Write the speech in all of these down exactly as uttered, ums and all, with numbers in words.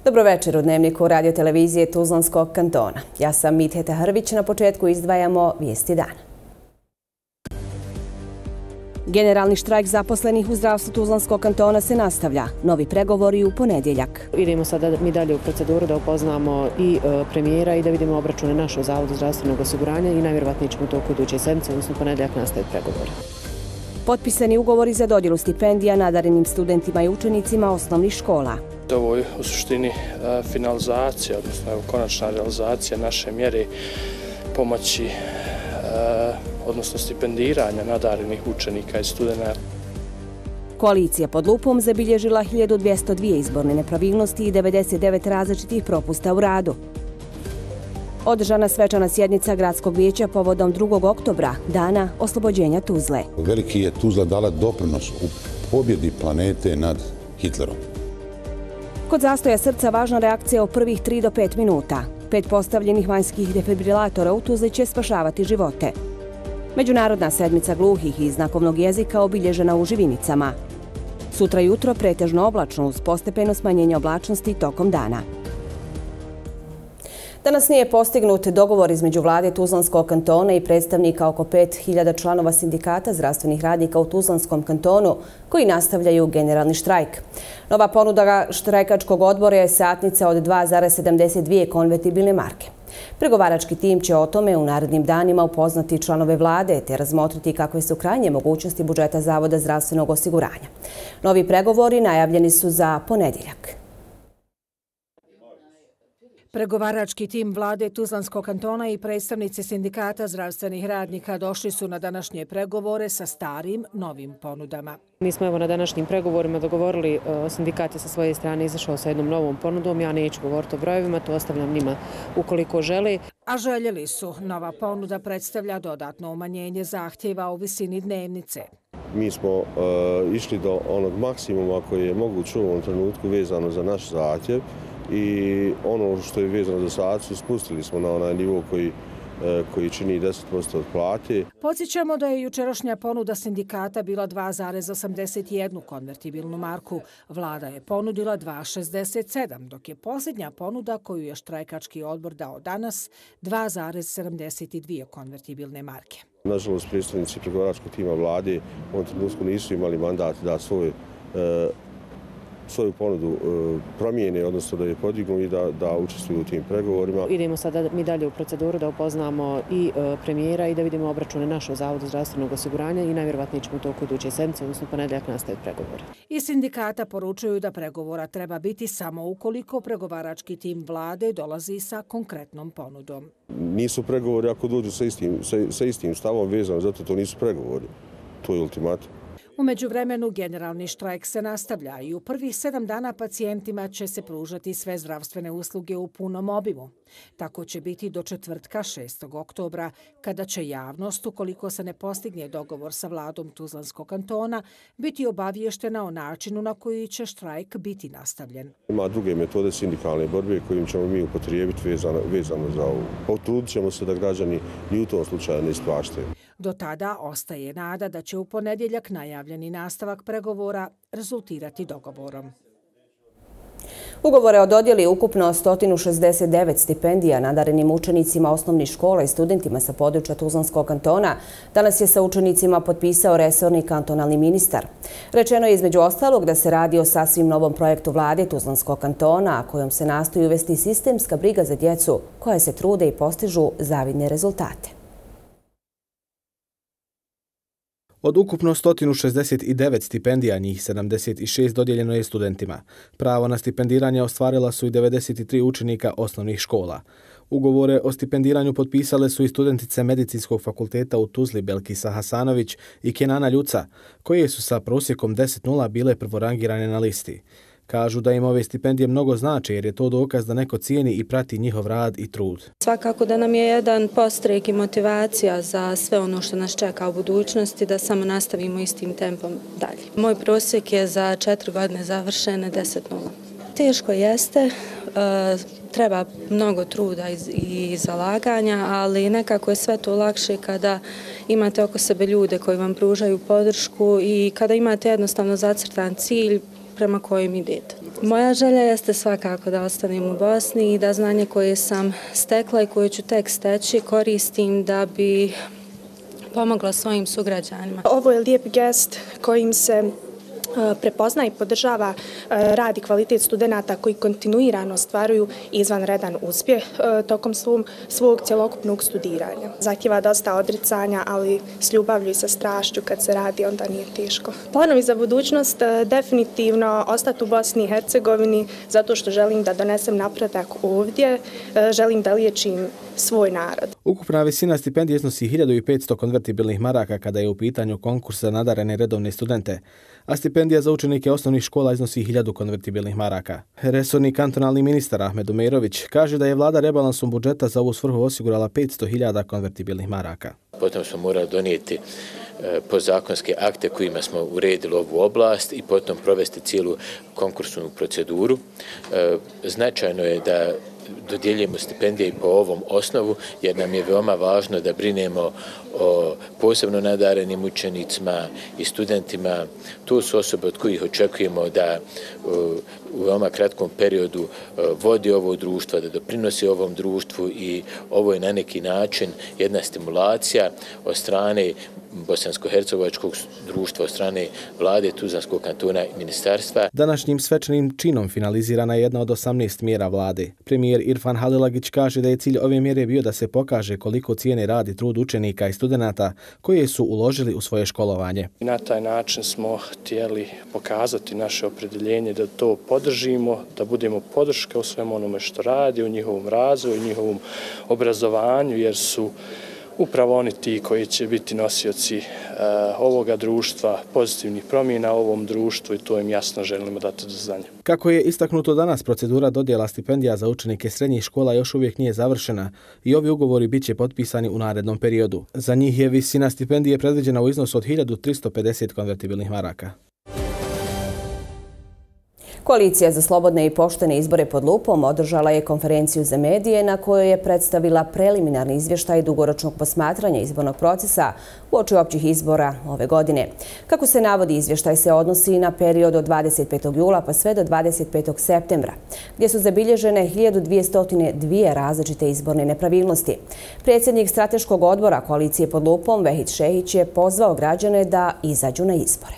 Dobro večer u Dnevniku radio televizije Tuzlanskog kantona. Ja sam Mitheta Hrvić, na početku izdvajamo vijesti dana. Generalni štrajk zaposlenih u zdravstvu Tuzlanskog kantona se nastavlja. Novi pregovori u ponedjeljak. Idemo sada mi dalje u proceduru da upoznamo i premijera i da vidimo obračune našeg Zavoda zdravstvenog osiguranja i najvjerovatnije ćemo u toku iduće sedmice, odnosno ponedjeljak, nastaviti pregovori. Potpisani ugovori za dodjelu stipendija nadarenim studentima i učenicima osnovnih škola. Ovo je u suštini finalizacija, odnosno konačna realizacija naše mjere pomoći, odnosno stipendiranja nadarenih učenika i studenata. Koalicija pod lupom zabilježila hiljadu dvjesto dvije izborne nepravilnosti i devedeset devet različitih propusta u radu. Održana svečana sjednica Gradskog vijeća povodom drugog oktobra, dana oslobođenja Tuzle. Veliki je Tuzla dala doprinos u pobjedi planete nad Hitlerom. Kod zastoja srca važna reakcija u prvih tri do pet minuta. Pet postavljenih vanjskih defibrilatora u Tuzli će spašavati živote. Međunarodna sedmica gluhih i znakovnog jezika obilježena u Živinicama. Sutra jutro pretežno oblačno uz postepeno smanjenje oblačnosti tokom dana. Danas nije postignut dogovor između vlade Tuzlanskog kantona i predstavnika oko pet hiljada članova sindikata zdravstvenih radnika u Tuzlanskom kantonu koji nastavljaju generalni štrajk. Nova ponuda štrajkačkog odbora je satnica od dva zarez sedamdeset dvije konvertibilne marke. Pregovarački tim će o tome u narednim danima upoznati članove vlade te razmotriti kakve su krajnje mogućnosti budžeta Zavoda zdravstvenog osiguranja. Novi pregovori najavljeni su za ponedjeljak. Pregovarački tim vlade Tuzlanskog kantona i predstavnici sindikata zdravstvenih radnika došli su na današnje pregovore sa starim, novim ponudama. Mi smo evo na današnjim pregovorima dogovorili, sindikat je sa svoje strane izašao sa jednom novom ponudom. Ja neću govoriti o brojevima, to ostavljam njima ukoliko žele. A željeli su. Nova ponuda predstavlja dodatno umanjenje zahtjeva u visini dnevnice. Mi smo uh, išli do onog maksimuma koji je moguć u ovom trenutku vezano za naš zahtjev. I ono što je vezano za satnicu spustili smo na onaj nivo koji, koji čini deset posto od plate. Podsjećamo da je jučerašnja ponuda sindikata bila dva zarez osamdeset jednu konvertibilnu marku. Vlada je ponudila dva zarez šezdeset sedam, dok je posljednja ponuda koju je štrajkački odbor dao danas dva zarez sedamdeset dvije konvertibilne marke. Nažalost, predstavnici pregovaračkog tima vlade u ovom trenutku nisu imali mandat da svoj svoju ponudu promijene, odnosno da je podignu i da, da učestvuju u tim pregovorima. Idemo sada mi dalje u proceduru da upoznamo i premijera i da vidimo obračune našeg Zavoda zdravstvenog osiguranja i najvjerovatnije ćemo u toku iduće sedmice, odnosno ponedjeljak, nastaviti pregovore. I sindikata poručuju da pregovora treba biti samo ukoliko pregovarački tim vlade dolazi sa konkretnom ponudom. Nisu pregovori ako dođu sa istim, sa, sa istim stavom vezano, zato to nisu pregovori. To je ultimatum. U međuvremenu generalni štrajk se nastavlja i u prvih sedam dana pacijentima će se pružati sve zdravstvene usluge u punom obimu. Tako će biti do četvrtka šestog oktobra, kada će javnost, ukoliko se ne postigne dogovor sa vladom Tuzlanskog kantona, biti obavještena o načinu na koji će štrajk biti nastavljen. Ima druge metode sindikalne borbe kojim ćemo mi upotrijebiti vezano, vezano za ovu. Potrudit ćemo se da građani ni u tom slučaju ne ispaštaju. Do tada ostaje nada da će u ponedjeljak najavljeni nastavak pregovora rezultirati dogovorom. Ugovore o dodjeli ukupno sto šezdeset devet stipendija nadarenim učenicima osnovnih škola i studentima sa područja Tuzlanskog kantona danas je sa učenicima potpisao resorni kantonalni ministar. Rečeno je između ostalog da se radi o sasvim novom projektu vlade Tuzlanskog kantona, a kojom se nastoji uvesti sistemska briga za djecu koja se trude i postižu zavidne rezultate. Od ukupno sto šezdeset devet stipendija, njih sedamdeset šest dodijeljeno je studentima. Pravo na stipendiranje ostvarila su i devedeset tri učenika osnovnih škola. Ugovore o stipendiranju potpisale su i studentice Medicinskog fakulteta u Tuzli Belkisa Hasanović i Kenana Ljuca, koje su sa prosjekom deset nula bile prvorangirane na listi. Kažu da im ove stipendije mnogo znače jer je to dokaz da neko cijeni i prati njihov rad i trud. Svakako da nam je jedan podstrek i motivacija za sve ono što nas čeka u budućnosti, da samo nastavimo istim tempom dalje. Moj prosjek je za četiri godine završene deset nula. Teško jeste, treba mnogo truda i zalaganja, ali nekako je sve to lakše kada imate oko sebe ljude koji vam pružaju podršku i kada imate jednostavno zacrtan cilj, prema kojem idete. Moja želja jeste svakako da ostanem u Bosni i da znanje koje sam stekla i koje ću tek steći koristim da bi pomogla svojim sugrađanima. Ovo je lijep gest kojim se prepozna i podržava rad i kvalitet studenata koji kontinuirano ostvaruju izvanredan uspjeh tokom svog cjelokupnog studiranja. Zahtjeva dosta odricanja, ali s ljubavlju i sa strašću kad se radi onda nije teško. Planovi za budućnost definitivno ostati u Bosni i Hercegovini zato što želim da donesem napredak ovdje, želim da liječim svoj narod. Ukupna visina stipendije iznosi hiljadu petsto konvertibilnih maraka kada je u pitanju konkurs za nadarene redovne studente, a stipendija za učenike osnovnih škola iznosi hiljadu konvertibilnih maraka. Resorni kantonalni ministar Ahmed Umerović kaže da je vlada rebalansom budžeta za ovu svrhu osigurala petsto hiljada konvertibilnih maraka. Potom smo morali donijeti podzakonske akte kojima smo uredili ovu oblast i potom provesti cijelu konkursnu proceduru. Značajno je da dodjeljujemo stipendije i po ovom osnovu, jer nam je veoma važno da brinemo o posebno nadarenim učenicima i studentima. To su osobe od kojih očekujemo da u veoma kratkom periodu vodi ovo društvo, da doprinosi ovom društvu i ovo je na neki način jedna stimulacija od strane Bosansko-hercegovačkog društva, od strane vlade Tuzlanskog kantona i ministarstva. Današnjim svečanim činom finalizirana je jedna od osamnaest mjera vlade. Premijer Irfan Halilagić kaže da je cilj ove mjere bio da se pokaže koliko cijene rad i trud učenika i studenata koje su uložili u svoje školovanje. Na taj način smo htjeli pokazati naše opredjeljenje da to podržimo, da budemo podrška u svemu onome što radi, u njihovom razvoju, u njihovom obrazovanju, jer su upravo oni ti koji će biti nosioci ovoga društva, pozitivnih promjena u ovom društvu i to im jasno želimo dati do znanja. Kako je istaknuto danas, procedura dodjela stipendija za učenike srednjih škola još uvijek nije završena i ovi ugovori bit će potpisani u narednom periodu. Za njih je visina stipendije predviđena u iznosu od hiljadu tristo pedeset konvertibilnih maraka. Koalicija za slobodne i poštene izbore pod lupom održala je konferenciju za medije na kojoj je predstavila preliminarni izvještaj dugoročnog posmatranja izbornog procesa uoči općih izbora ove godine. Kako se navodi, izvještaj se odnosi na period od dvadeset petog jula pa sve do dvadeset petog septembra, gdje su zabilježene hiljadu dvjesto dva različite izborne nepravilnosti. Predsjednik strateškog odbora koalicije pod lupom, Vehid Šehić, je pozvao građane da izađu na izbore.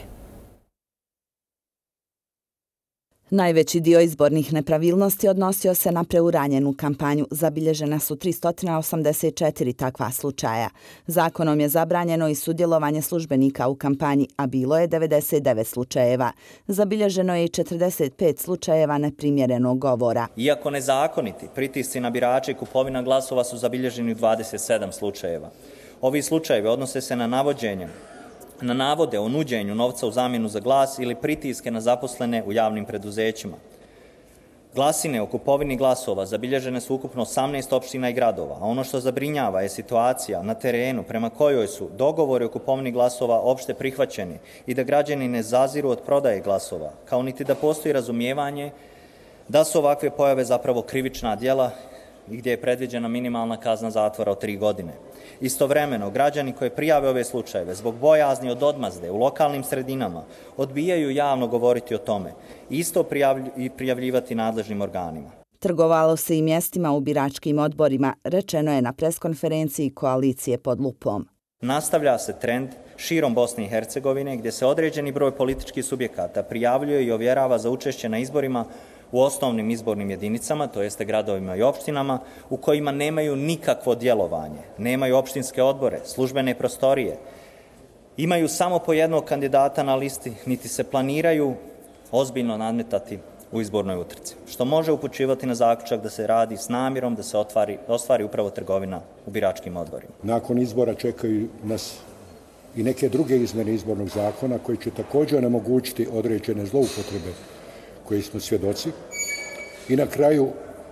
Najveći dio izbornih nepravilnosti odnosio se na preuranjenu kampanju. Zabilježena su tristo osamdeset četiri takva slučaja. Zakonom je zabranjeno i sudjelovanje službenika u kampanji, a bilo je devedeset devet slučajeva. Zabilježeno je i četrdeset pet slučajeva neprimjerenog govora. Iako nezakoniti, pritisci na birače i kupovina glasova su zabilježeni u dvadeset sedam slučajeva. Ovi slučajevi odnose se na navođenje na navode o nuđenju novca u zamjenu za glas ili pritiske na zaposlene u javnim preduzećima. Glasine o kupovini glasova zabilježene su ukupno osamnaest opština i gradova, a ono što zabrinjava je situacija na terenu prema kojoj su dogovori o kupovini glasova opšte prihvaćeni i da građani ne zaziru od prodaje glasova, kao niti da postoji razumijevanje da su ovakve pojave zapravo krivična djela i gdje je predviđena minimalna kazna zatvora od tri godine. Istovremeno, građani koji prijave ove slučajeve zbog bojazni od odmazde u lokalnim sredinama odbijaju javno govoriti o tome i isto i prijavljivati nadležnim organima. Trgovalo se i mjestima u biračkim odborima, rečeno je na preskonferenciji koalicije pod lupom. Nastavlja se trend širom Bosne i Hercegovine gdje se određeni broj političkih subjekata prijavljuje i ovjerava za učešće na izborima u osnovnim izbornim jedinicama, to jeste gradovima i opštinama, u kojima nemaju nikakvo djelovanje, nemaju opštinske odbore, službene prostorije, imaju samo po jednog kandidata na listi, niti se planiraju ozbiljno nadmetati u izbornoj utrci, što može upućivati na zaključak da se radi s namjerom da se otvari, ostvari upravo trgovina u biračkim odborima. Nakon izbora čekaju nas i neke druge izmjene izbornog zakona koji će također onemogućiti određene zloupotrebe koji smo svjedoci. I na kraju,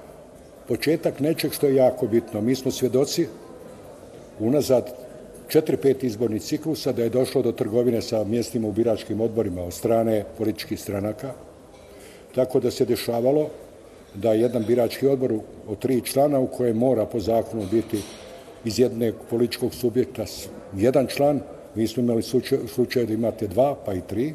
početak nečeg što je jako bitno. Mi smo svjedoci unazad četiri pet izbornih ciklusa da je došlo do trgovine sa mjestima u biračkim odborima od strane političkih stranaka. Tako da se dešavalo da jedan birački odbor od tri člana u kojem mora po zakonu biti iz jednog političkog subjekta jedan član, mi smo imali slučaj da imate dva pa i tri,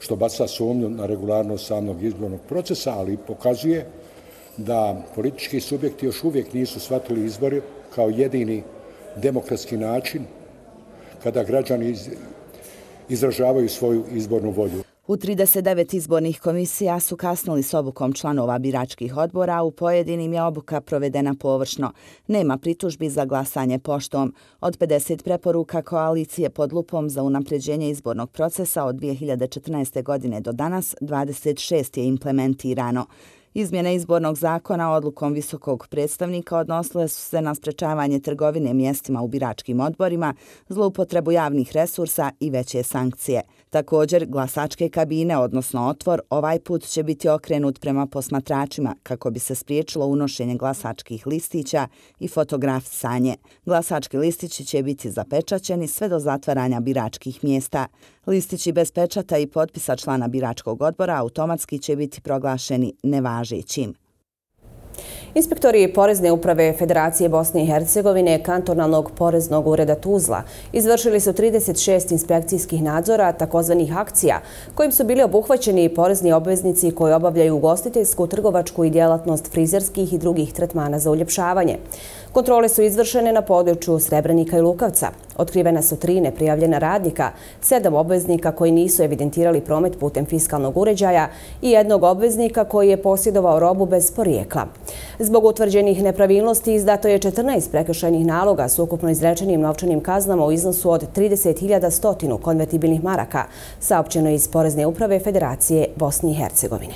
što baca sumnju na regularnost samog izbornog procesa, ali pokazuje da politički subjekti još uvijek nisu shvatili izbori kao jedini demokratski način kada građani izražavaju svoju izbornu volju. U trideset devet izbornih komisija su kasnili s obukom članova biračkih odbora, a u pojedinim je obuka provedena površno. Nema pritužbi za glasanje poštom. Od pedeset preporuka koalicije pod lupom za unapređenje izbornog procesa od dvije hiljade četrnaeste. godine do danas, dvadeset šest je implementirano. Izmjene izbornog zakona odlukom visokog predstavnika odnosile su se na sprečavanje trgovine mjestima u biračkim odborima, zloupotrebu javnih resursa i veće sankcije. Također, glasačke kabine, odnosno otvor, ovaj put će biti okrenut prema posmatračima kako bi se spriječilo unošenje glasačkih listića i fotografisanje. Glasački listići će biti zapečaćeni sve do zatvaranja biračkih mjesta. Listići bez pečata i potpisa člana biračkog odbora automatski će biti proglašeni nevažećim. Inspektori Porezne uprave Federacije Bosne i Hercegovine kantonalnog poreznog ureda Tuzla izvršili su trideset šest inspekcijskih nadzora, takozvanih akcija, kojim su bili obuhvaćeni porezni obveznici koji obavljaju ugostiteljsku, trgovačku i djelatnost frizerskih i drugih tretmana za uljepšavanje. Kontrole su izvršene na području Srebrenika i Lukavca. Otkrivena su tri neprijavljena radnika, sedam obveznika koji nisu evidentirali promet putem fiskalnog uređaja i jednog obveznika koji je posjedovao robu bez porijekla. Zbog utvrđenih nepravilnosti izdato je četrnaest prekršajnih naloga s ukupno izrečenim novčanim kaznama u iznosu od trideset hiljada sto konvertibilnih maraka, saopćeno iz Porezne uprave Federacije Bosne i Hercegovine.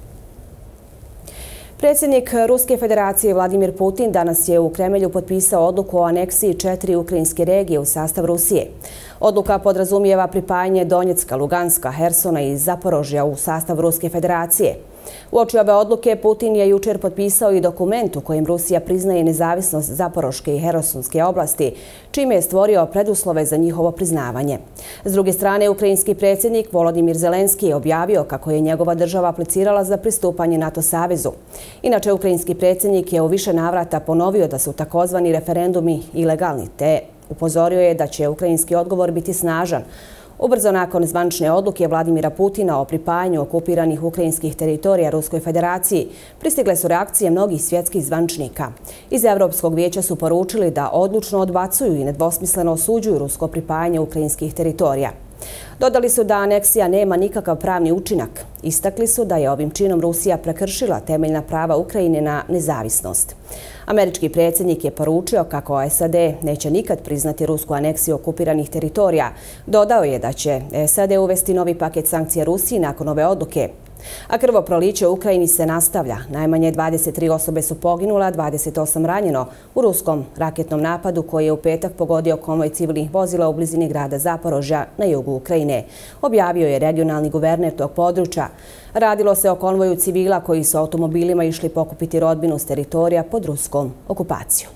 Predsjednik Ruske federacije Vladimir Putin danas je u Kremelju potpisao odluku o aneksiji četiri ukrajinske regije u sastav Rusije. Odluka podrazumijeva pripajanje Donjecka, Luganska, Hersona i Zaporožja u sastav Ruske federacije. Uoči ove odluke Putin je jučer potpisao i dokument u kojem Rusija priznaje nezavisnost Zaporoške i Hersonske oblasti, čime je stvorio preduslove za njihovo priznavanje. S druge strane, ukrajinski predsjednik Volodimir Zelenski je objavio kako je njegova država aplicirala za pristupanje NATO savezu. Inače, ukrajinski predsjednik je u više navrata ponovio da su takozvani referendumi ilegalni, te upozorio je da će ukrajinski odgovor biti snažan. Ubrzo nakon zvanične odluke Vladimira Putina o pripajanju okupiranih ukrajinskih teritorija Ruskoj federaciji pristigle su reakcije mnogih svjetskih zvaničnika. Iz Europskog vijeća su poručili da odlučno odbacuju i nedvosmisleno osuđuju rusko pripajanje ukrajinskih teritorija. Dodali su da aneksija nema nikakav pravni učinak. Istakli su da je ovim činom Rusija prekršila temeljna prava Ukrajine na nezavisnost. Američki predsjednik je poručio kako S A D neće nikad priznati rusku aneksiju okupiranih teritorija. Dodao je da će S A D uvesti novi paket sankcija Rusiji nakon ove odluke. A krvoproliće u Ukrajini se nastavlja. Najmanje dvadeset tri osobe su poginule, a dvadeset osam ranjeno u ruskom raketnom napadu koji je u petak pogodio konvoj civilnih vozila u blizini grada Zaporožja na jugu Ukrajine. Objavio je regionalni guverner tog područja. Radilo se o konvoju civila koji su automobilima išli pokupiti rodbinu s teritorija pod ruskom okupacijom.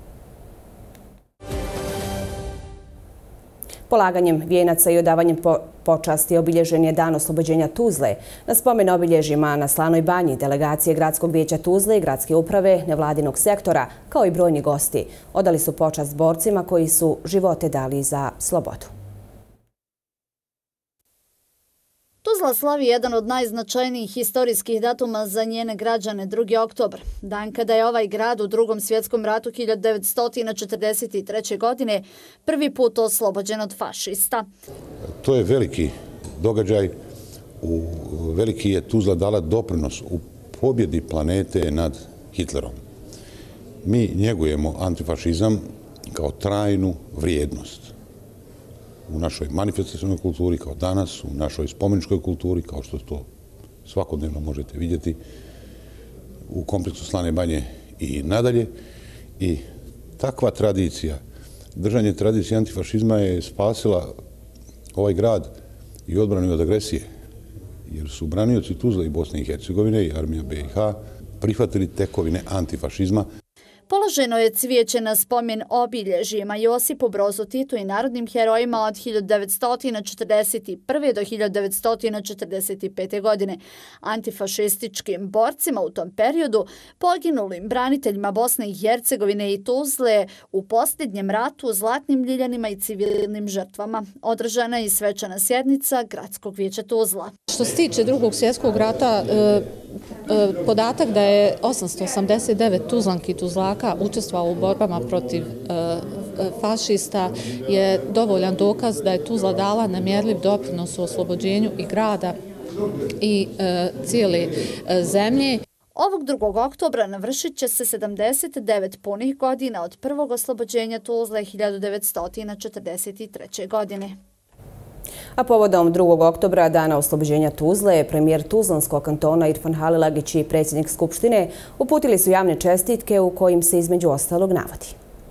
Polaganjem vijenaca i odavanjem po počasti obilježen je dan oslobođenja Tuzle. Na spomen obilježjima na Slanoj banji delegacije Gradskog vijeća Tuzle i Gradske uprave nevladinog sektora, kao i brojni gosti, odali su počast borcima koji su živote dali za slobodu. Tuzla slavi jedan od najznačajnijih historijskih datuma za njene građane, drugi oktobar, dan kada je ovaj grad u Drugom svjetskom ratu hiljadu devetsto četrdeset treće. godine prvi put oslobođen od fašista. To je veliki događaj. U veliki je Tuzla dala doprinos u pobjedi planete nad Hitlerom. Mi njegujemo antifašizam kao trajnu vrijednost u našoj manifestacijnoj kulturi, kao danas, u našoj spomeničkoj kulturi, kao što to svakodnevno možete vidjeti u kompleksu Slane banje i nadalje. I takva tradicija, držanje tradicije antifašizma je spasila ovaj grad i odbranu od agresije, jer su branioci Tuzle i Bosne i Hercegovine i armija B i H prihvatili tekovine antifašizma. Položeno je cvijeće na spomen obilježjima Josipu Brozu Titu i narodnim herojima od hiljadu devetsto četrdeset prve. do hiljadu devetsto četrdeset pete. godine, antifašističkim borcima u tom periodu, poginulim braniteljima Bosne i Hercegovine i Tuzle u posljednjem ratu, zlatnim ljiljanima i civilnim žrtvama. Održana je i svečana sjednica Gradskog vijeća Tuzla. Što se tiče drugog svjetskog rata, podatak da je osamsto osamdeset devet Tuzlanki i Tuzlaka učestvovalo u borbama protiv fašista je dovoljan dokaz da je Tuzla dala nemjerljiv doprinos u oslobođenju i grada i cijele zemlje. Ovog drugog oktobra navršit će se sedamdeset devet punih godina od prvog oslobođenja Tuzle hiljadu devetsto četrdeset treće. godine. A povodom drugog oktobra, dana oslobođenja Tuzle, premijer Tuzlanskog kantona Irfan Halilagić i predsjednik Skupštine uputili su javne čestitke u kojim se između ostalog navodi.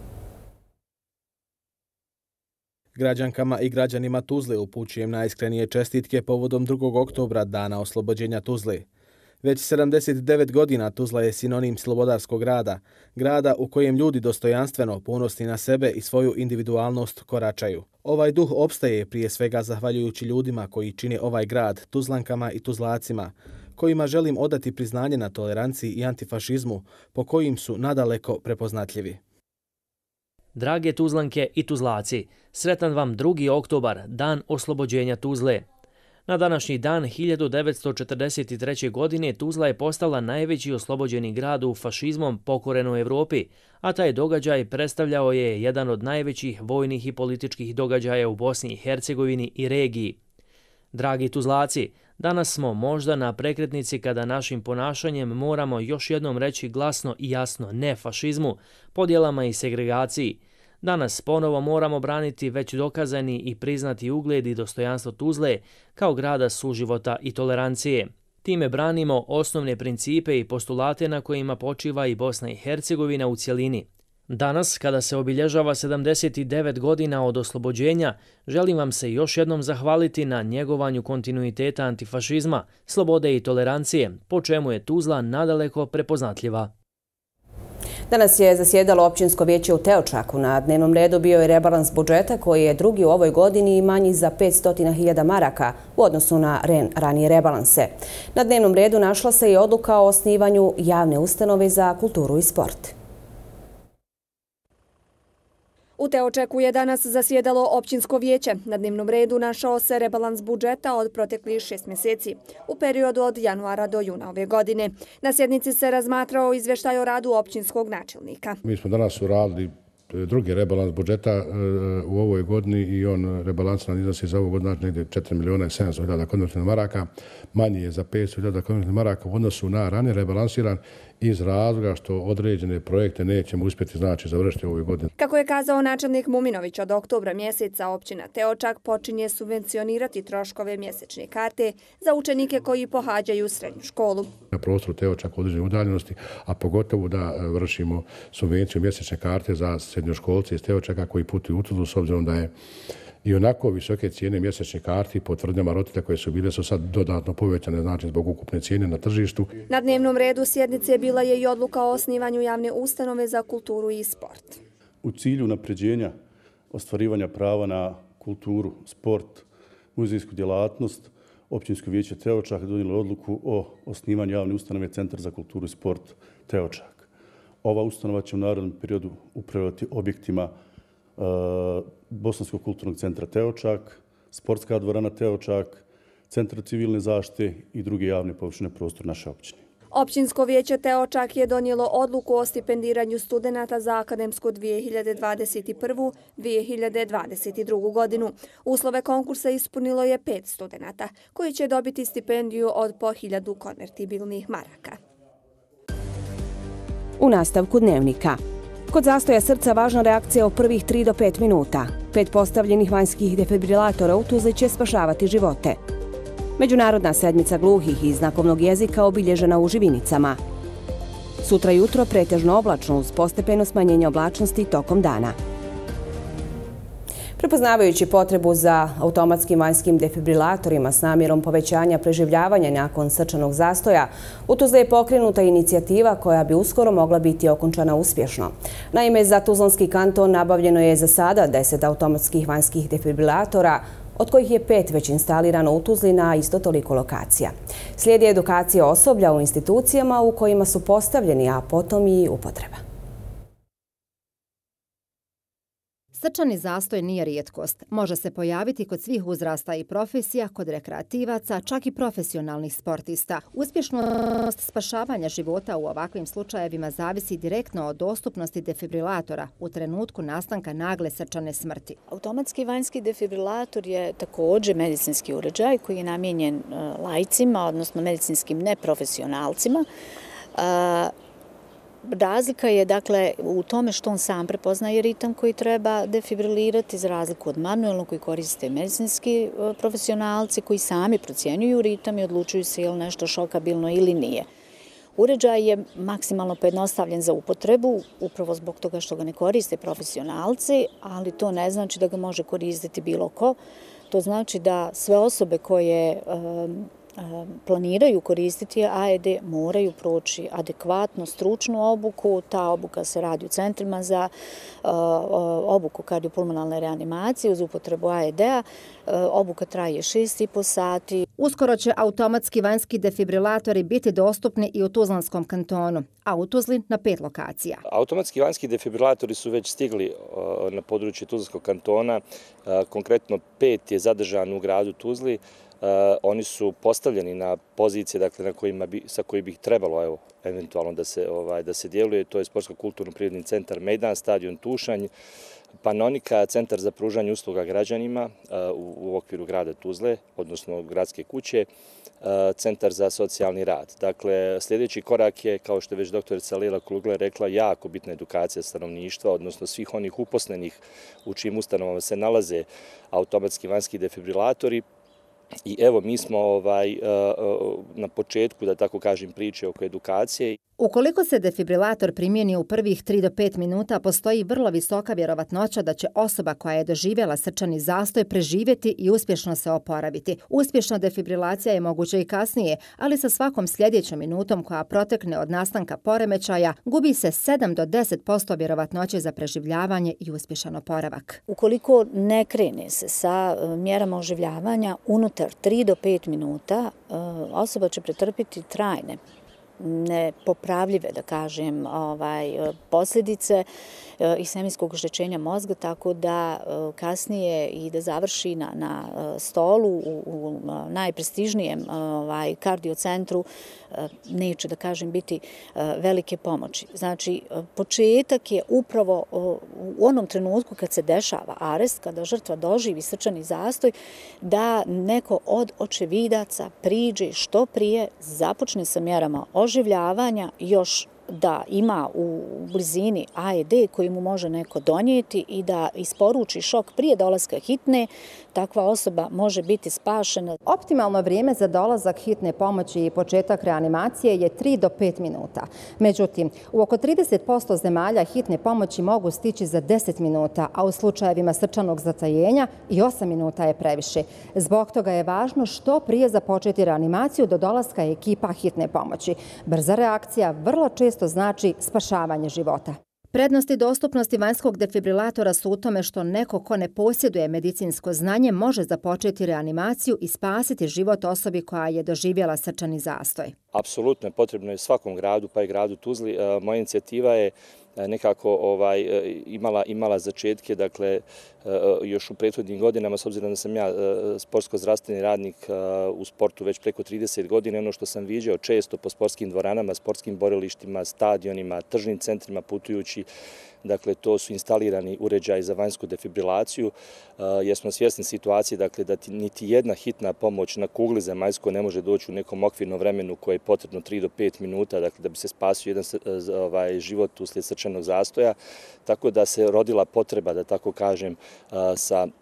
Građankama i građanima Tuzle upućujem najiskrenije čestitke povodom drugog oktobra, dana oslobođenja Tuzle. Već sedamdeset devet godina Tuzla je sinonim slobodarskog grada, grada u kojem ljudi dostojanstveno, ponosni na sebe i svoju individualnost koračaju. Ovaj duh opstaje prije svega zahvaljujući ljudima koji čine ovaj grad, Tuzlankama i Tuzlacima, kojima želim odati priznanje na toleranciji i antifašizmu, po kojim su nadaleko prepoznatljivi. Drage Tuzlanke i Tuzlaci, sretan vam drugi oktobar, dan oslobođenja Tuzle. Na današnji dan hiljadu devetsto četrdeset treće. godine Tuzla je postala najveći oslobođeni grad u fašizmom pokorenoj Evropi, a taj događaj predstavljao je jedan od najvećih vojnih i političkih događaja u Bosni i Hercegovini i regiji. Dragi Tuzlaci, danas smo možda na prekretnici kada našim ponašanjem moramo još jednom reći glasno i jasno ne fašizmu, podjelama i segregaciji. Danas ponovo moramo braniti već dokazani i priznati ugled i dostojanstvo Tuzle kao grada suživota i tolerancije. Time branimo osnovne principe i postulate na kojima počiva i Bosna i Hercegovina u cjelini. Danas, kada se obilježava sedamdeset devet godina od oslobođenja, želim vam se još jednom zahvaliti na njegovanju kontinuiteta antifašizma, slobode i tolerancije, po čemu je Tuzla nadaleko prepoznatljiva. Danas je zasjedalo općinsko vijeće u Teočaku. Na dnevnom redu bio je rebalans budžeta koji je drugi u ovoj godini i manji za petsto hiljada maraka u odnosu na ranije rebalanse. Na dnevnom redu našla se i odluka o osnivanju javne ustanove za kulturu i sport. U Teočaku je danas zasjedalo općinsko vijeće. Na dnevnom redu našao se rebalans budžeta od proteklih šest mjeseci, u periodu od januara do juna ove godine. Na sjednici se razmatrao izvještaj o radu općinskog načelnika. Mi smo danas uradili drugi rebalans budžeta u ovoj godini i on rebalans nam iznosi za ovu godinu negdje četiri milijuna i sedamsto hiljada konvertnih maraka, manje je za petsto hiljada konvertnih maraka u odnosu na ranije rebalansiran iz razloga što određene projekte nećemo uspjeti znači završiti u ovoj godini. Kako je kazao načelnik Muminović, od oktobra mjeseca općina Teočak počinje subvencionirati troškove mjesečne karte za učenike koji pohađaju srednju školu. Na prostoru Teočak određene udaljenosti, a pogotovo da vršimo subvenciju mjesečne karte za srednjoškolce iz Teočaka koji putuju u Tuzlu, s obzirom da je i onako visoke cijene mjesečnih karti po tvrdnjama roditelja koje su bile su sad dodatno povećane, znači zbog ukupne cijene na tržištu. Na dnevnom redu sjednice bila je i odluka o osnivanju javne ustanove za kulturu i sport. U cilju napređenja ostvarivanja prava na kulturu, sport, muzejsku djelatnost, Općinsko vijeće Teočak donijelo odluku o osnivanju javne ustanove Centar za kulturu i sport Teočak. Ova ustanova će u narednom periodu upravljati objektima Bosanskog kulturnog centra Teočak, sportska dvorana Teočak, centar civilne zaštite i druge javne površine prostora naše općine. Općinsko vijeće Teočak je donijelo odluku o stipendiranju studenata za akademsku dvije hiljade dvadeset prvu do dvije hiljade dvadeset drugu. godinu. Uslove konkursa ispunilo je pet studenata koji će dobiti stipendiju od po hiljadu konvertibilnih maraka. U nastavku dnevnika. Kod zastoja srca važna reakcija u prvih tri do pet minuta. Pet postavljenih vanjskih defibrilatora u Tuzli će spašavati živote. Međunarodna sedmica gluhih i znakovnog jezika obilježena u Živinicama. Sutra jutro pretežno oblačno uz postepeno smanjenje oblačnosti tokom dana. Prepoznavajući potrebu za automatskim vanjskim defibrilatorima s namjerom povećanja preživljavanja nakon srčanog zastoja, u Tuzli je pokrenuta inicijativa koja bi uskoro mogla biti okončana uspješno. Naime, za Tuzlanski kanton nabavljeno je za sada deset automatskih vanjskih defibrilatora, od kojih je pet već instalirano u Tuzli na isto toliko lokacija. Slijedi edukacija osoblja u institucijama u kojima su postavljeni, a potom i upotreba. Srčani zastoj nije rijetkost. Može se pojaviti kod svih uzrasta i profesija, kod rekreativaca, čak i profesionalnih sportista. Uspješnost spašavanja života u ovakvim slučajevima zavisi direktno od dostupnosti defibrilatora u trenutku nastanka nagle srčane smrti. Automatski vanjski defibrilator je također medicinski uređaj koji je namijenjen laicima, odnosno medicinskim neprofesionalcima. Razlika je dakle u tome što on sam prepoznaje ritam koji treba defibrilirati, za razliku od manuelnog koji koriste medicinski profesionalci koji sami procjenjuju ritam i odlučuju se je li nešto šokabilno ili nije. Uređaj je maksimalno pojednostavljen za upotrebu, upravo zbog toga što ga ne koriste profesionalci, ali to ne znači da ga može koristiti bilo ko. To znači da sve osobe koje planiraju koristiti A E D moraju proći adekvatno stručnu obuku. Ta obuka se radi u centrima za obuku kardiopulmonalne reanimacije uz upotrebu A E D-a. Obuka traje šest i po sati. Uskoro će automatski vanjski defibrilatori biti dostupni i u Tuzlanskom kantonu, a u Tuzli na pet lokacija. Automatski vanjski defibrilatori su već stigli na području Tuzlanskog kantona. Konkretno pet je zadržan u gradu Tuzli. Uh, oni su postavljeni na pozicije dakle, na kojima bi, sa koji bi trebalo evo, eventualno da se, ovaj, da se djeluje. To je Sportsko-kulturno-prirodni centar Mejdan, stadion Tušanj, Panonika, centar za pružanje usluga građanima uh, u, u okviru grada Tuzle, odnosno gradske kuće, uh, centar za socijalni rad. Dakle, sljedeći korak je, kao što je već doktorica Lila Klugler rekla, jako bitna edukacija stanovništva, odnosno svih onih uposlenih u čijim ustanovama se nalaze automatski vanjski defibrilatori. I evo, mi smo ovaj, na početku, da tako kažem, priče oko edukacije. Ukoliko se defibrilator primijeni u prvih tri do pet minuta, postoji vrlo visoka vjerovatnoća da će osoba koja je doživjela srčani zastoj preživjeti i uspješno se oporaviti. Uspješna defibrilacija je moguća i kasnije, ali sa svakom sljedećom minutom koja protekne od nastanka poremećaja, gubi se sedam do deset posto vjerovatnoće za preživljavanje i uspješan oporavak. Ukoliko ne krene se sa mjerama oživljavanja, unutar tri do pet minuta osoba će pretrpiti trajne nepopravljive, da kažem, ovaj, posljedice ishemijskog oštećenja mozga, tako da kasnije i da završi na, na stolu u, u najprestižnijem ovaj, kardiocentru neće, da kažem, biti velike pomoći. Znači, početak je upravo u onom trenutku kad se dešava arest, kada žrtva doživi srčani zastoj, da neko od očevidaca priđe što prije, započne sa mjerama oživljavanja, još da ima u blizini A E D koji mu može neko donijeti i da isporuči šok prije dolaska hitne, takva osoba može biti spašena. Optimalno vrijeme za dolazak hitne pomoći i početak reanimacije je tri do pet minuta. Međutim, u oko trideset posto zemalja hitne pomoći mogu stići za deset minuta, a u slučajevima srčanog zatajenja i osam minuta je previše. Zbog toga je važno što prije započeti reanimaciju do dolaska ekipa hitne pomoći. Brza reakcija vrlo često znači spašavanje života. Prednosti dostupnosti vanjskog defibrilatora su u tome što neko ko ne posjeduje medicinsko znanje može započeti reanimaciju i spasiti život osobi koja je doživjela srčani zastoj. Apsolutno je potrebno je svakom gradu, pa i gradu Tuzli. Moja inicijativa je nekako ovaj, imala, imala začetke, dakle, još u prethodnim godinama, s obzirom da sam ja sportsko-zdravstveni radnik u sportu već preko trideset godina, ono što sam viđao često po sportskim dvoranama, sportskim borilištima, stadionima, tržnim centrima putujući, dakle, to su instalirani uređaji za vanjsku defibrilaciju, jer smo svjesni situacije, dakle, da niti jedna hitna pomoć na kugli zemaljskoj ne može doći u nekom okvirnom vremenu koje je potrebno tri do pet minuta, dakle, da bi se spasio jedan ovaj, život uslijed srčanog zastoja, tako da se rodila potreba, da tako kažem, sa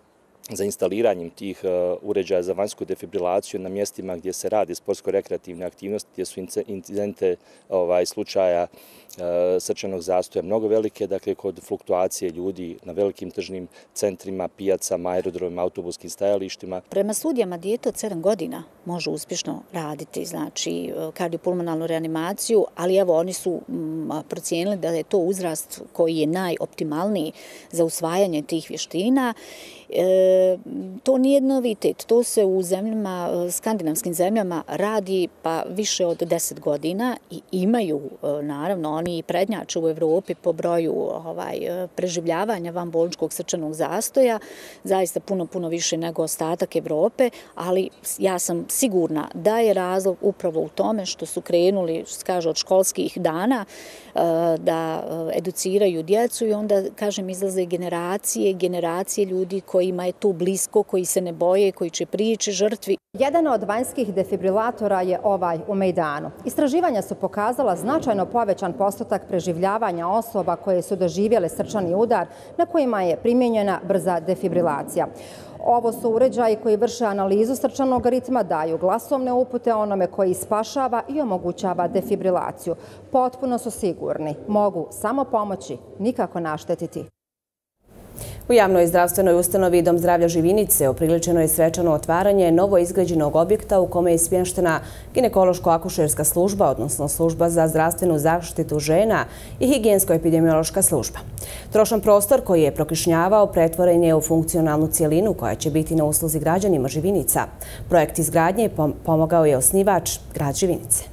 za instaliranjem tih uređaja za vanjsku defibrilaciju na mjestima gdje se radi sportsko-rekreativne aktivnosti, gdje su incidente ovaj, slučaja srčanog zastoja mnogo velike, dakle kod fluktuacije ljudi na velikim tržnim centrima, pijacama, aerodromima, autobuskim stajalištima. Prema studijama dijete od sedam godina može uspješno raditi, znači kardiopulmonalnu reanimaciju, ali evo oni su procijenili da je to uzrast koji je najoptimalniji za usvajanje tih vještina. E, to nije novitet, to se u zemljama, skandinavskim zemljama radi pa više od deset godina i imaju, naravno, oni prednjače u Evropi po broju ovaj, preživljavanja vanbolničkog srčanog zastoja, zaista puno, puno više nego ostatak Evrope, ali ja sam sigurna da je razlog upravo u tome što su krenuli, što se kaže, od školskih dana da educiraju djecu i onda, kažem, izlaze generacije, generacije ljudi kojima je tu blisko, koji se ne boje, koji će prići žrtvi. Jedan od vanjskih defibrilatora je ovaj u Mejdanu. Istraživanja su pokazala značajno povećan postotak preživljavanja osoba koje su doživjele srčani udar na kojima je primijenjena brza defibrilacija. Ovo su uređaji koji vrše analizu srčanog ritma, daju glasovne upute onome koji spašava i omogućava defibrilaciju. Potpuno su sigurni, mogu samo pomoći, nikako naštetiti. U javnoj zdravstvenoj ustanovi Dom zdravlja Živinice opriličeno je svečano otvaranje novo izgrađenog objekta u kome je smještena ginekološko-akušerska služba, odnosno služba za zdravstvenu zaštitu žena i higijensko-epidemiološka služba. Trošan prostor koji je prokišnjavao pretvoren je u funkcionalnu cijelinu koja će biti na usluzi građanima Živinica. Projekt izgradnje pomogao je osnivač grad Živinice.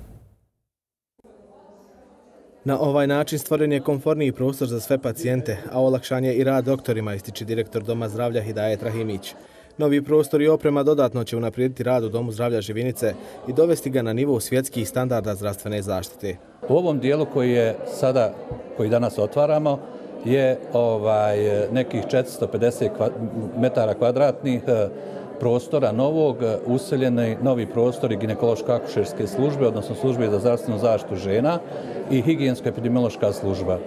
Na ovaj način stvoren je komforniji prostor za sve pacijente, a olakšan je i rad doktorima, ističe direktor Doma zdravlja Hidajet Rahimić. Novi prostor i oprema dodatno će unaprijediti rad u Domu zdravlja Živinice i dovesti ga na nivo svjetskih standarda zdravstvene zaštite. U ovom dijelu koji je sada, koji danas otvaramo, je ovaj nekih četiristo pedeset metara kvadratnih prostora novog, useljeni novi prostori ginekološko-akušerske službe, odnosno službe za zdravstvenu zaštitu žena i higijensko-epidemiološka služba.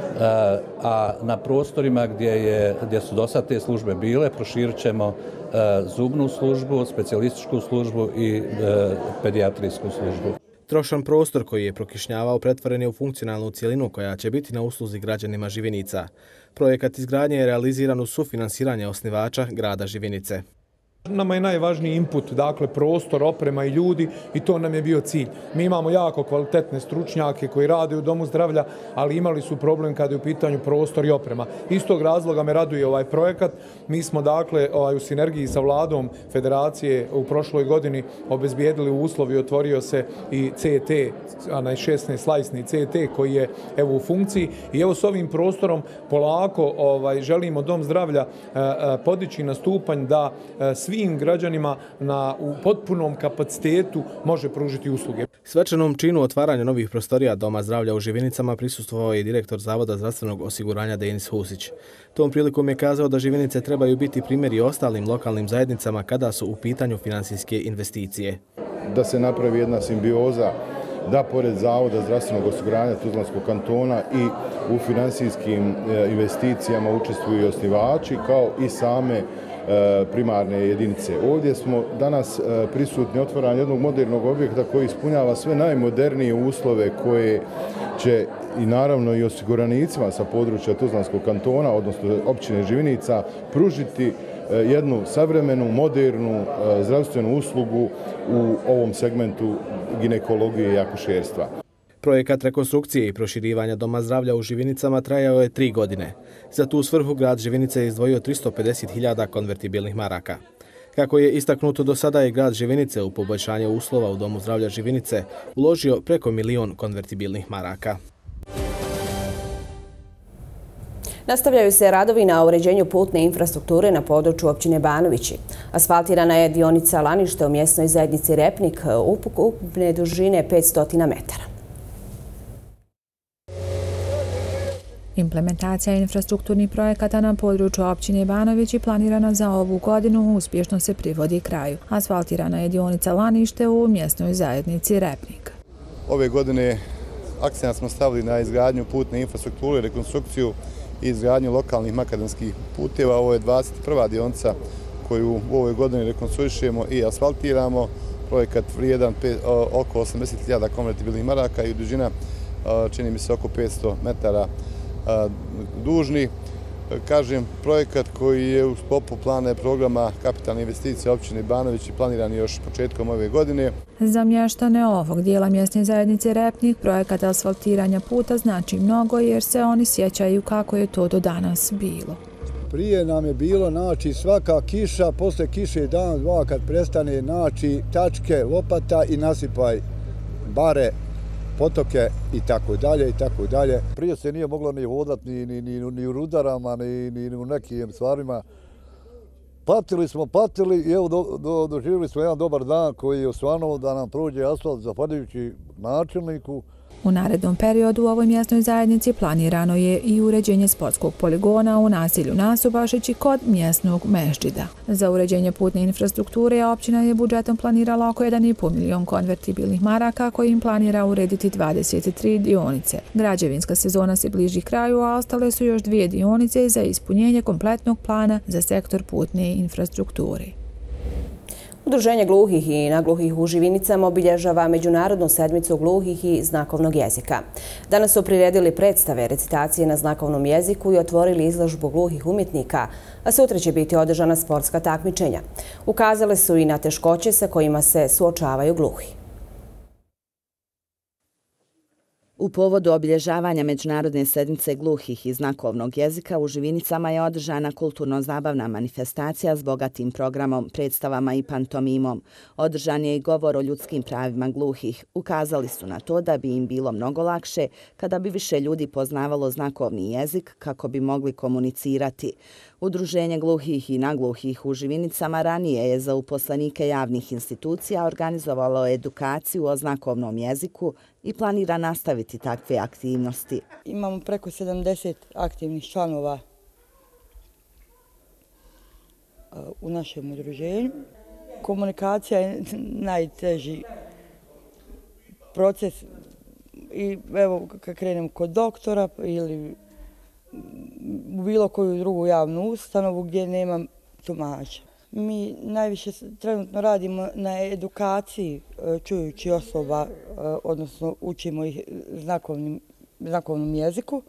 A na prostorima gdje, je, gdje su do sad te službe bile, proširit ćemo zubnu službu, specijalističku službu i pedijatrijsku službu. Trošan prostor koji je prokišnjavao pretvoren je u funkcionalnu cijelinu koja će biti na usluzi građanima Živinica. Projekat izgradnje je realiziran uz sufinansiranje osnivača grada Živinice. Nama je najvažniji input, dakle prostor, oprema i ljudi i to nam je bio cilj. Mi imamo jako kvalitetne stručnjake koji rade u Domu zdravlja, ali imali su problem kada je u pitanju prostor i oprema. Iz tog razloga me raduje ovaj projekat. Mi smo dakle ovaj, u sinergiji sa vladom Federacije u prošloj godini obezbijedili uslovi, otvorio se i C T, onaj šesnaest slajsni C T koji je evo u funkciji i evo s ovim prostorom polako ovaj, želimo Dom zdravlja eh, podići na stupanj da eh, svi svim građanima na, u potpunom kapacitetu može pružiti usluge. Svečanom činu otvaranja novih prostorija Doma zdravlja u Živinicama prisustvovao je direktor Zavoda zdravstvenog osiguranja Denis Husić. Tom prilikom je kazao da Živinice trebaju biti primjeri ostalim lokalnim zajednicama kada su u pitanju finansijske investicije. Da se napravi jedna simbioza da pored Zavoda zdravstvenog osiguranja Tuzlanskog kantona i u finansijskim investicijama učestvuju i osnivači kao i same primarne jedinice. Ovdje smo danas prisutni otvaranje jednog modernog objekta koji ispunjava sve najmodernije uslove koje će i naravno i osiguranicima sa područja Tuzlanskog kantona, odnosno općine Živinica, pružiti jednu savremenu, modernu zdravstvenu uslugu u ovom segmentu ginekologije i akušerstva. Projekat rekonstrukcije i proširivanja Doma zdravlja u Živinicama trajao je tri godine. Za tu svrhu grad Živinice je izdvojio tristo pedeset hiljada konvertibilnih maraka. Kako je istaknuto do sada je grad Živinice u poboljšanje uslova u Domu zdravlja Živinice uložio preko milion konvertibilnih maraka. Nastavljaju se radovi na uređenju putne infrastrukture na području općine Banovići. Asfaltirana je dionica Lanište u mjesnoj zajednici Repnik ukupne dužine petsto metara. Implementacija infrastrukturnih projekata na području općine Banovići planirana za ovu godinu uspješno se privodi kraju. Asfaltirana je dionica Lanište u mjesnoj zajednici Repnik. Ove godine akcent smo stavili na izgradnju putne infrastrukture, rekonstrukciju i izgradnju lokalnih makadamskih puteva. Ovo je dvadeset prva dionica koju u ovoj godini rekonstruišemo i asfaltiramo. Projekat vrijedan oko osamdeset hiljada konvertibilnih maraka i dužina čini mi se oko petsto metara dužni. Kažem, projekat koji je u sklopu plana programa kapitalne investicije općine Banović i planiran još početkom ove godine. Za mještane ovog dijela mjesne zajednice Repnik projekat asfaltiranja puta znači mnogo jer se oni sjećaju kako je to do danas bilo. Prije nam je bilo, znači, svaka kiša, posle kiše dan, dva kad prestane, znači, tačke, lopata i nasipaj bare, potoke i tako dalje i tako dalje. Prije se nije moglo ni hodati ni, ni, ni, ni u rudarama, ni, ni u nekim stvarima. Patili smo, patili i evo do, do, doživjeli smo jedan dobar dan koji je osvanuo da nam prođe asfalt zahvaljujući načelniku. U narednom periodu u ovoj mjesnoj zajednici planirano je i uređenje sportskog poligona u naselju Nasubašići kod mjesnog mešđida. Za uređenje putne infrastrukture općina je budžetom planirala oko jedan i pol milion konvertibilnih maraka kojim planira urediti dvadeset tri dionice. Građevinska sezona se bliži kraju, a ostale su još dvije dionice za ispunjenje kompletnog plana za sektor putne infrastrukture. Udruženje gluhih i nagluhih u Živinicama obilježava Međunarodnu sedmicu gluhih i znakovnog jezika. Danas su priredili predstave recitacije na znakovnom jeziku i otvorili izložbu gluhih umjetnika, a sutra će biti održana sportska takmičenja. Ukazale su i na teškoće sa kojima se suočavaju gluhi. U povodu obilježavanja Međunarodne sedmice gluhih i znakovnog jezika u Živinicama je održana kulturno-zabavna manifestacija s bogatim programom, predstavama i pantomimom. Održan je i govor o ljudskim pravima gluhih. Ukazali su na to da bi im bilo mnogo lakše kada bi više ljudi poznavalo znakovni jezik kako bi mogli komunicirati. Udruženje gluhih i nagluhih u Živinicama ranije je za uposlenike javnih institucija organizovalo edukaciju o znakovnom jeziku i planira nastaviti takve aktivnosti. Imamo preko sedamdeset aktivnih članova u našem udruženju. Komunikacija je najteži proces i evo kad krenem kod doktora ili u bilo koju drugu javnu ustanovu gdje nemam tumača. Mi najviše trenutno radimo na edukaciji čujući osoba, odnosno učimo ih znakovnim, znakovnom jeziku.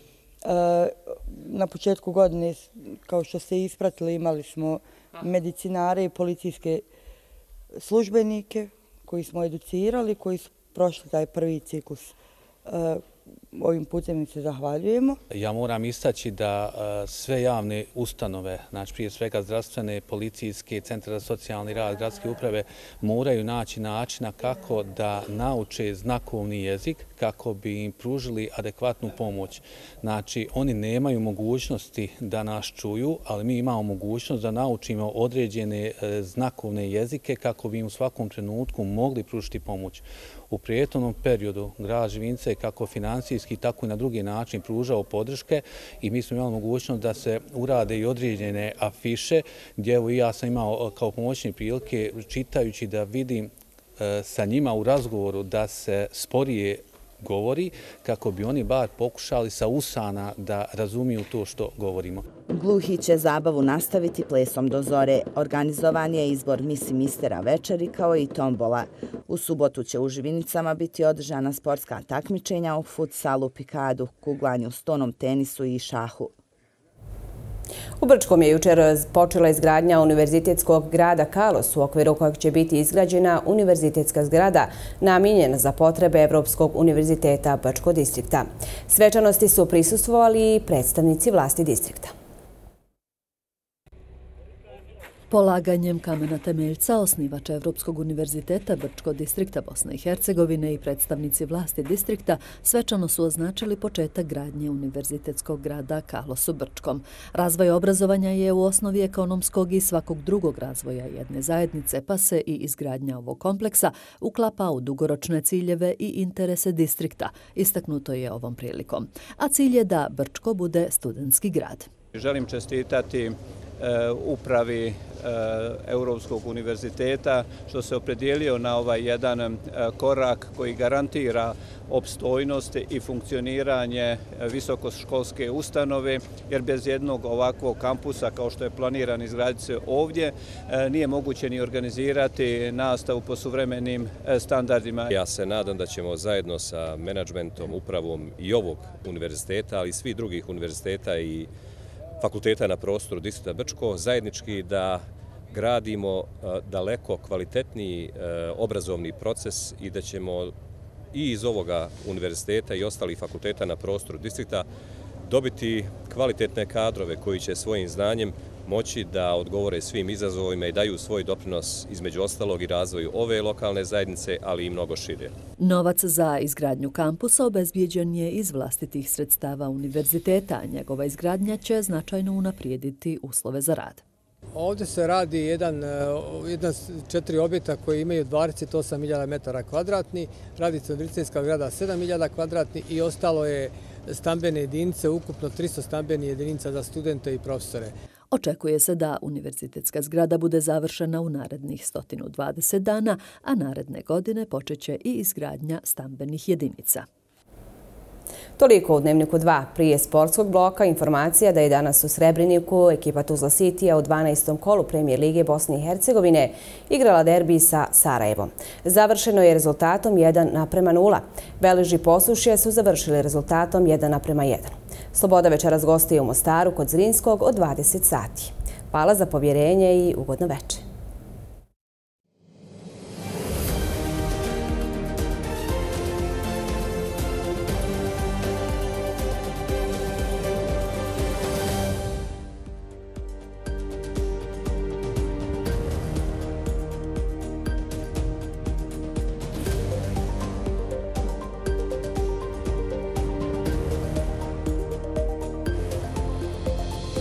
Na početku godine, kao što ste ispratili, imali smo medicinare i policijske službenike koji smo educirali, koji su prošli taj prvi ciklus. Ovim putem im se zahvaljujemo. Ja moram istaći da sve javne ustanove, znači prije svega zdravstvene, policijske, centre za socijalni rad, gradske uprave, moraju naći načina kako da nauče znakovni jezik, kako bi im pružili adekvatnu pomoć. Znači, oni nemaju mogućnosti da nas čuju, ali mi imamo mogućnost da naučimo određene znakovne jezike kako bi im u svakom trenutku mogli pružiti pomoć. U prijetnom periodu grad Živince je kako financijski, tako i na drugi način pružao podrške i mi smo imali mogućnost da se urade i određene afiše gdje evo i ja sam imao kao pomoćne prilike čitajući da vidim sa njima u razgovoru da se sporije govori kako bi oni bar pokušali sa usana da razumiju to što govorimo. Gluhi će zabavu nastaviti plesom do zore. Organizovan je izbor Miss i Mistera večeri kao i tombola. U subotu će u Živinicama biti održana sportska takmičenja u futsalu, pikadu, kuglanju, stonom tenisu i šahu. U Brčkom je jučer počela izgradnja univerzitetskog grada Kalos, u okviru kojeg će biti izgrađena univerzitetska zgrada namijenjena za potrebe Evropskog univerziteta Brčkog distrikta. Svečanosti su prisustvovali i predstavnici vlasti distrikta. Polaganjem kamena temeljca osnivač Evropskog univerziteta Brčkog distrikta Bosne i Hercegovine i predstavnici vlasti distrikta svečano su označili početak gradnje univerzitetskog grada Kalos u Brčkom. Razvoj obrazovanja je u osnovi ekonomskog i svakog drugog razvoja jedne zajednice, pa se i izgradnja ovog kompleksa uklapa u dugoročne ciljeve i interese distrikta, istaknuto je ovom prilikom. A cilj je da Brčko bude studentski grad. Želim čestitati upravi Europskog univerziteta što se opredijelio na ovaj jedan korak koji garantira opstojnost i funkcioniranje visokoškolske ustanove, jer bez jednog ovakvog kampusa kao što je planiran izgraditi se ovdje nije moguće ni organizirati nastavu po suvremenim standardima. Ja se nadam da ćemo zajedno sa menadžmentom, upravom i ovog univerziteta, ali i svih drugih univerziteta i fakulteta na prostoru distrikta Brčko zajednički da gradimo daleko kvalitetniji obrazovni proces i da ćemo i iz ovoga univerziteta i ostalih fakulteta na prostoru distrikta dobiti kvalitetne kadrove koji će svojim znanjem moći da odgovore svim izazovima i daju svoj doprinos između ostalog i razvoju ove lokalne zajednice, ali i mnogo šire. Novac za izgradnju kampusa obezbijeđen je iz vlastitih sredstava univerziteta. Njegova izgradnja će značajno unaprijediti uslove za rad. Ovdje se radi jedan, jedan četiri objekta koji imaju dvadeset osam hiljada metara kvadratni, radi se od medicinskog grada sedam hiljada kvadratni i ostalo je stambene jedinice, ukupno tristo stambenih jedinica za studente i profesore. Očekuje se da univerzitetska zgrada bude završena u narednih sto dvadeset dana, a naredne godine počeće i izgradnja stambenih jedinica. Toliko u Dnevniku dva. Prije sportskog bloka informacija da je danas u Srebreniku ekipa Tuzla Citya u dvanaestom kolu Premijer Lige Bosne i Hercegovine igrala derbi sa Sarajevom. Završeno je rezultatom jedan naprema nula. Beleži Posušje su završili rezultatom jedan naprema jedan. Sloboda večeras gostuje u Mostaru kod Zrinskog od dvadeset sati. Hvala za povjerenje i ugodno večer.